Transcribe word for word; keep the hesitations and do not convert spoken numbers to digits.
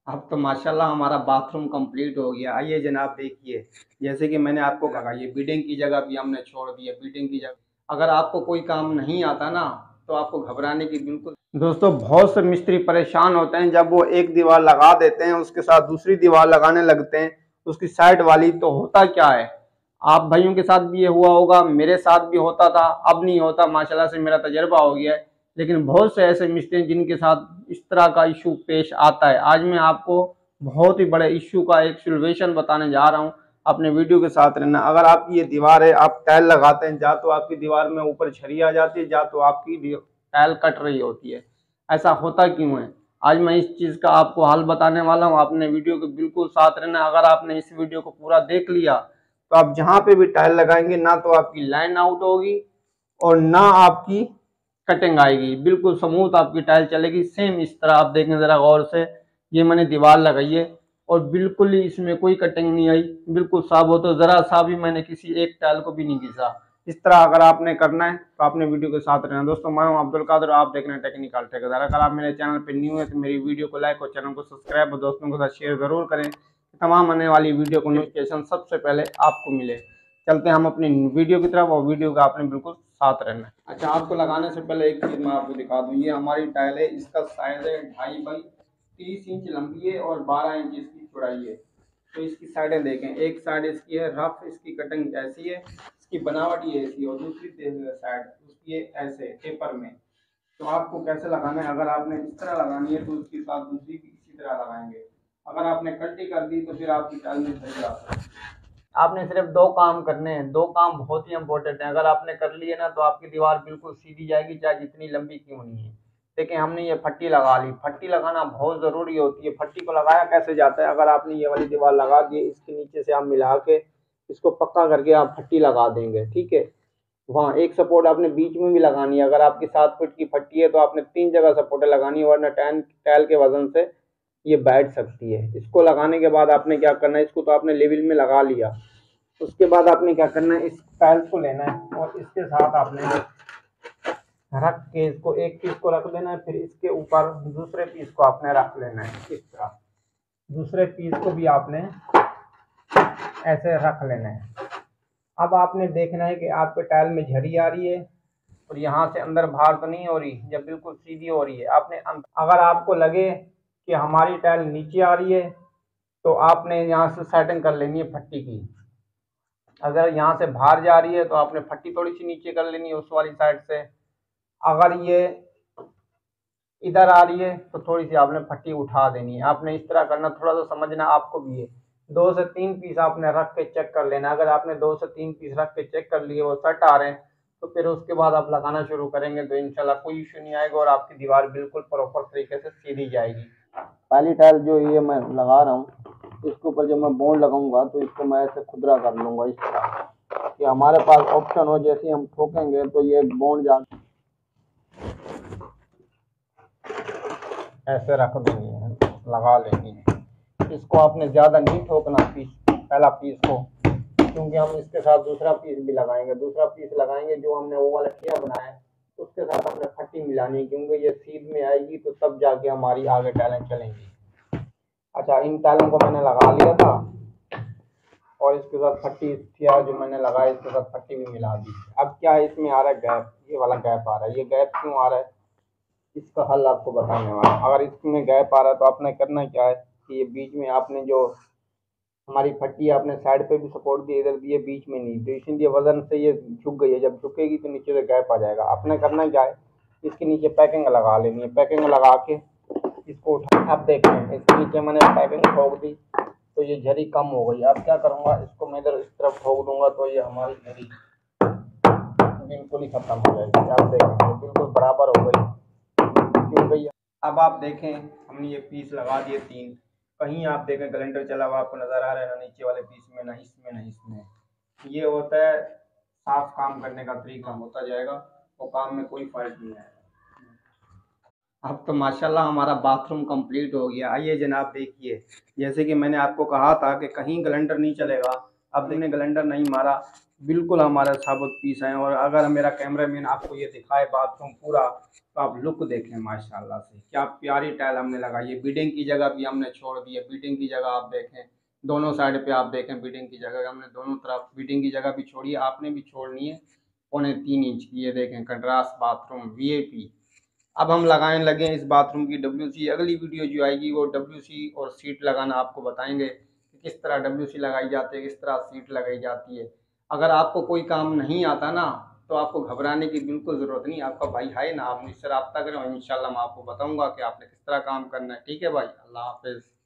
अब तो माशाल्लाह हमारा बाथरूम कंप्लीट हो गया। आइए जनाब देखिए, जैसे कि मैंने आपको कहा ये बीडिंग की जगह भी हमने छोड़ दी है। बीडिंग की जगह अगर आपको कोई काम नहीं आता ना तो आपको घबराने की बिल्कुल। दोस्तों बहुत से मिस्त्री परेशान होते हैं जब वो एक दीवार लगा देते हैं उसके साथ दूसरी दीवार लगाने लगते हैं उसकी साइड वाली। तो होता क्या है, आप भाइयों के साथ भी ये हुआ होगा, मेरे साथ भी होता था, अब नहीं होता, माशाल्लाह से मेरा तजर्बा हो गया है। लेकिन बहुत से ऐसे मिस्त्री हैं जिनके साथ इस तरह का इशू पेश आता है। आज मैं आपको बहुत ही बड़े इशू का एक सोल्यूशन बताने जा रहा हूँ, अपने वीडियो के साथ रहना। अगर आपकी ये दीवार है, आप टाइल लगाते हैं, जा तो आपकी दीवार में ऊपर छरी आ जाती है, जा तो आपकी टाइल कट रही होती है। ऐसा होता क्यों है, आज मैं इस चीज़ का आपको हल बताने वाला हूँ। आपने वीडियो के बिल्कुल साथ रहना। अगर आपने इस वीडियो को पूरा देख लिया तो आप जहाँ पे भी टाइल लगाएंगे ना तो आपकी लाइन आउट होगी और ना आपकी कटिंग आएगी, बिल्कुल स्मूथ आपकी टाइल चलेगी। सेम इस तरह आप देखें ज़रा गौर से, ये मैंने दीवार लगाई है और बिल्कुल ही इसमें कोई कटिंग नहीं आई, बिल्कुल साफ हो। तो ज़रा सा भी मैंने किसी एक टाइल को भी नहीं घिसा। इस तरह अगर आपने करना है तो आपने वीडियो के साथ रहना। दोस्तों मैं हूं अब्दुल कादिर, आप देख रहे हैं टेक्निकल ठेकेदार। अगर आप मेरे चैनल पर न्यू है तो मेरी वीडियो को लाइक और चैनल को सब्सक्राइब और दोस्तों के साथ शेयर जरूर करें, तमाम आने वाली वीडियो को नोटिफिकेशन सबसे पहले आपको मिले। चलते हैं हम अपनी वीडियो की तरफ, और वीडियो का आपने बिल्कुल साथ रहना है। अच्छा, आपको लगाने से पहले एक चीज़ मैं आपको दिखा दूँ। ये हमारी टाइल है, इसका साइज है ढाई बाई तीस इंच लंबी है और बारह इंच इसकी चौड़ाई है। तो इसकी साइडें देखें, एक साइड इसकी है रफ, इसकी कटिंग ऐसी है, इसकी बनावट ये ऐसी, और दूसरी साइड उसकी है ऐसे टेपर में। तो आपको कैसे लगाना है, अगर आपने इस तरह लगानी है तो उसके साथ दूसरी भी इसी तरह लगाएंगे। अगर आपने कल्टी कर दी तो फिर आपकी टाइल में झड़ जाता है। आपने सिर्फ दो काम करने हैं, दो काम बहुत ही इंपॉर्टेंट है। अगर आपने कर लिए ना तो आपकी दीवार बिल्कुल सीधी जाएगी, चाहे जितनी लंबी क्यों नहीं है। देखिए हमने ये फट्टी लगा ली, फट्टी लगाना बहुत ज़रूरी होती है। फट्टी को लगाया कैसे जाता है, अगर आपने ये वाली दीवार लगा दी, इसके नीचे से आप मिला के इसको पक्का करके आप फट्टी लगा देंगे, ठीक है। वहाँ एक सपोर्ट आपने बीच में भी लगानी है। अगर आपकी सात फुट की फट्टी है तो आपने तीन जगह सपोर्टें लगानी है, वरना टैन टाइल के वजन से ये बैठ सकती है। इसको लगाने के बाद आपने क्या करना है, इसको तो आपने लेवल में लगा लिया, उसके बाद आपने क्या करना है, इस टाइल्स को लेना है और इसके साथ आपने रख के इसको एक पीस को रख देना है, फिर इसके ऊपर दूसरे पीस को आपने रख लेना है। इस तरह दूसरे पीस को भी आपने ऐसे रख लेना है। अब आपने देखना है कि आपके टाइल में झरी आ रही है और यहाँ से अंदर बाहर तो नहीं हो रही, जब बिल्कुल सीधी हो रही है। आपने अगर आपको लगे कि हमारी टाइल नीचे आ रही है तो आपने यहाँ से सेटिंग कर लेनी है फट्टी की। अगर यहाँ से बाहर जा रही है तो आपने फट्टी थोड़ी सी नीचे कर लेनी है उस वाली साइड से। अगर ये इधर आ रही है तो थोड़ी सी आपने फट्टी उठा देनी है। आपने इस तरह करना, थोड़ा सा समझना आपको भी है। दो से तीन पीस आपने रख के चेक कर लेना। अगर आपने दो से तीन पीस रख के चेक कर लिए वो सेट आ रहे हैं तो फिर उसके बाद आप लगाना शुरू करेंगे तो इंशाल्लाह कोई इशू नहीं आएगा और आपकी दीवार बिल्कुल प्रॉपर तरीके से सीधी जाएगी। पहली टाइल जो ये मैं लगा रहा हूँ, इसके ऊपर जब मैं बॉन्ड लगाऊंगा तो इसको मैं ऐसे खुदरा कर लूँगा इस तरह कि हमारे पास ऑप्शन हो, जैसे हम ठोकेंगे तो ये बॉन्ड जा ऐसे रख देनी है, लगा लेनी है। इसको आपने ज़्यादा नहीं ठोकना पीस, पहला पीस को, क्योंकि हम इसके साथ दूसरा पीस भी लगाएंगे। दूसरा पीस लगाएंगे जो हमने वो वाला किया बनाया है उसके साथ हमने फट्टी मिलानी है, क्योंकि ये सीध में आएगी तो तब जाके हमारी आगे टाइलें चलेंगी। अच्छा, इन टाइलों को मैंने लगा लिया था और इसके साथ फट्टी किया जो मैंने लगाया, इसके साथ फट्टी भी मिला दी। अब क्या है, इसमें आ रहा है गैप, ये वाला गैप आ रहा है। ये गैप क्यों आ रहा है, इसका हल आपको बताने वाला हूं। अगर इसमें गैप आ रहा है तो आपने करना क्या है कि ये बीच में आपने जो हमारी फट्टी आपने साइड पे भी सपोर्ट दिए, इधर दिए, बीच में नहीं, तो इसीलिए वजन से ये झुक गई है। जब झुकेगी तो नीचे से गैप आ जाएगा। आपने करना क्या है, इसके नीचे पैकिंग लगा लेनी है। पैकिंग लगा के इसको उठा, अब देखें इसके नीचे मैंने पैकिंग ठोक दी तो ये झरी कम हो गई। अब क्या करूँगा, इसको मैं इधर इस तरफ ठोक दूंगा तो ये हमारी झरी बिल्कुल ही खत्म हो जाएगी। आप देखेंगे बिल्कुल बराबर हो गई, क्योंकि अब आप देखें हमने ये पीस लगा दिए तीन। कहीं आप देखें कैलेंडर चला हुआ आपको नजर आ रहा है ना नीचे वाले पीस में, ना इसमें ना इसमें। ये होता है साफ काम करने का तरीका, होता जाएगा वो काम में कोई फर्क नहीं है। अब तो माशाल्लाह हमारा बाथरूम कंप्लीट हो गया। आइए जनाब देखिए, जैसे कि मैंने आपको कहा था कि कहीं कैलेंडर नहीं चलेगा अब हमने ग्लैंडर नहीं मारा, बिल्कुल हमारा साबुत पीस है। और अगर मेरा कैमरामैन आपको ये दिखाए बाथरूम पूरा, तो आप लुक देखें माशाल्लाह से, क्या प्यारी टाइल हमने लगाई है। बीडिंग की जगह भी हमने छोड़ दी है, बीडिंग की जगह आप देखें, दोनों साइड पे आप देखें बीडिंग की जगह हमने दोनों तरफ बीडिंग की जगह भी छोड़ी है, आपने भी छोड़नी है। पौने तीन इंच की ये देखें कंट्रास्ट बाथरूम वीआईपी। अब हम लगाने लगे हैं इस बाथरूम की डब्ल्यू सी। अगली वीडियो जो आएगी वो डब्ल्यू सी और सीट लगाना आपको बताएंगे कि किस तरह डब्ल्यू सी लगाई जाती है, किस तरह सीट लगाई जाती है। अगर आपको कोई काम नहीं आता ना, तो आपको घबराने की बिल्कुल ज़रूरत नहीं। आपका भाई है ना, आप मुझसे रब्ता करें और इंशाल्लाह मैं आपको बताऊंगा कि आपने किस तरह काम करना है। ठीक है भाई, अल्लाह हाफिज़।